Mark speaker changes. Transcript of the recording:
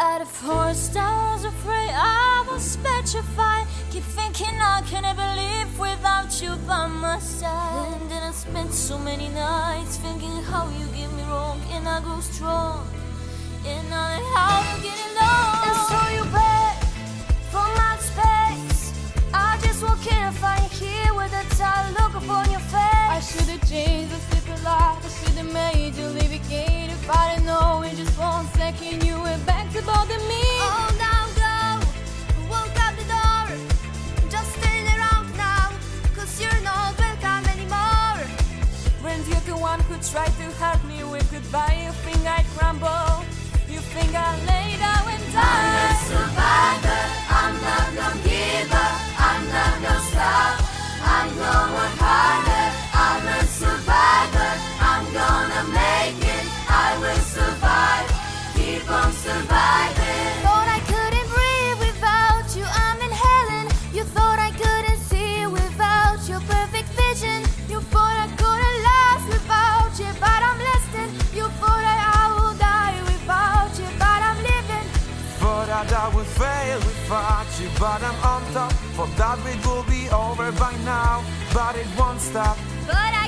Speaker 1: At first I was afraid, I was petrified. Keep thinking I can't believe without you by my side. And then I spent so many nights thinking how you get me wrong, and I grew strong, and I learned how to get along. And so you back from my space. I just walk in and find you here with a tired look upon your face.
Speaker 2: I should've changed the stupid life. I should've made you leave again. If I didn't know in just 1 second you went back to bother me.
Speaker 1: Oh, now go, walk out the door. Just turn around now, 'cause you're not welcome anymore.
Speaker 2: When you're the one who tried to hurt me with goodbye, you think I'd crumble. You think I'd lay down and die.
Speaker 1: I'm a survivor, I'm not gonna give up, I'm not gonna stop, I'm gonna work harder. I'm a survivor, I'm gonna make it, I will survive, keep on surviving. Thought I couldn't breathe without you, I'm inhaling. You thought I couldn't see without your perfect vision. You thought I couldn't last without you, but I'm lasting. You thought I would die without you, but I'm living.
Speaker 3: Thought that I would fail without you, but I'm on top. Thought that it will be over by now, but it won't stop.
Speaker 1: But